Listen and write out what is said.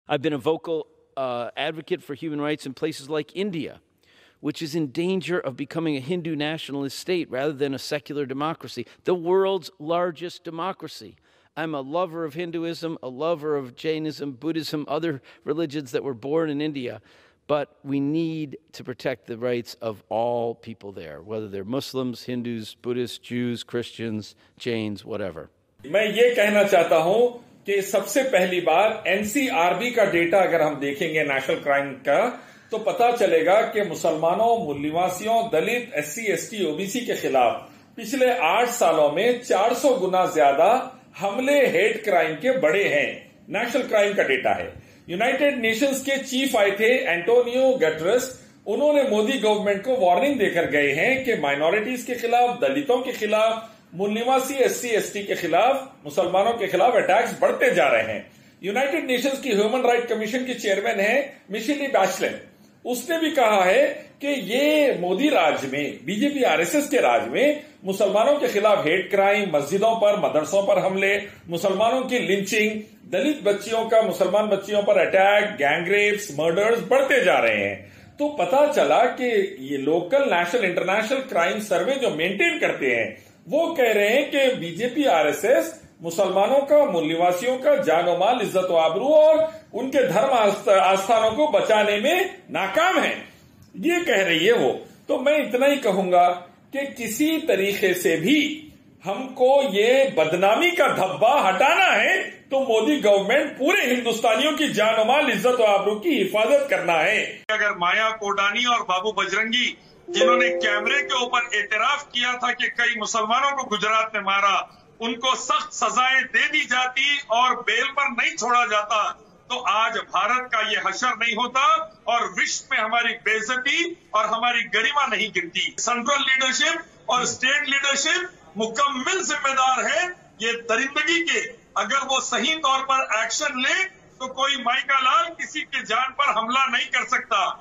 I've been a vocal advocate for human rights in places like India, which is in danger of becoming a Hindu nationalist state rather than a secular democracy, the world's largest democracy. I'm a lover of Hinduism, a lover of Jainism, Buddhism, other religions that were born in India. But we need to protect the rights of all people there, whether they're Muslims, Hindus, Buddhists, Jews, Christians, Jains, whatever. मैं ये कहना चाहता हूं कि सबसे पहली बार NCRB का data अगर हम देखेंगे नेशनल क्राइम का, तो पता चलेगा कि मुसलमानों, मूल निवासियों, दलित, एससी, एसटी, ओबीसी के खिलाफ पिछले 8 सालों में 400 गुना ज्यादा हमले हेट क्राइम के बढ़े हैं। नेशनल क्राइम का डेटा है। यूनाइटेड नेशंस के चीफ आए थे एंटोनियो गैटरेस, उन्होंने मोदी गवर्नमेंट को वार्निंग देकर गए हैं कि माइनॉरिटीज के खिलाफ, दलितों के खिलाफ, मूल निवासी, एससी, एसटी के खिलाफ, मुसलमानों के खिलाफ अटैक्स बढ़ते जा रहे हैं। यूनाइटेड नेशंस की ह्यूमन राइट कमीशन की चेयरमैन है मिशेली बैचलेट, उसने भी कहा है कि ये मोदी राज में, बीजेपी आरएसएस के राज में मुसलमानों के खिलाफ हेट क्राइम, मस्जिदों पर, मदरसों पर हमले, मुसलमानों की लिंचिंग, दलित बच्चियों का मुसलमान बच्चियों पर अटैक, गैंग रेप्स, मर्डर्स बढ़ते जा रहे हैं। तो पता चला कि ये local, national, international crime survey जो मेंटेन करते हैं, वो कह रहे हैं कि बीजेपी आरएसएस मुसलमानों का, मूल निवासियों का जान और माल, इज्जत और आबरू और उनके धर्म आस्थानों को बचाने में नाकाम है, ये कह रही है वो। तो मैं इतना ही कहूंगा कि किसी तरीके से भी हमको ये बदनामी का धब्बा हटाना है तो मोदी गवर्नमेंट पूरे हिंदुस्तानियों की जान और माल, इज्जत और आबरू की हिफाजत करना है। अगर माया कोडानी और बाबू बजरंगी, जिन्होंने कैमरे के ऊपर एतराफ किया था कि कई मुसलमानों को गुजरात में मारा, उनको सख्त सजाएं दे दी जाती और बेल पर नहीं छोड़ा जाता, तो आज भारत का ये हशर नहीं होता और विश्व में हमारी बेइज्जती और हमारी गरिमा नहीं गिरती। सेंट्रल लीडरशिप और स्टेट लीडरशिप मुकम्मल जिम्मेदार है ये दरिंदगी के। अगर वो सही तौर पर एक्शन ले तो कोई माई का लाल किसी के जान पर हमला नहीं कर सकता।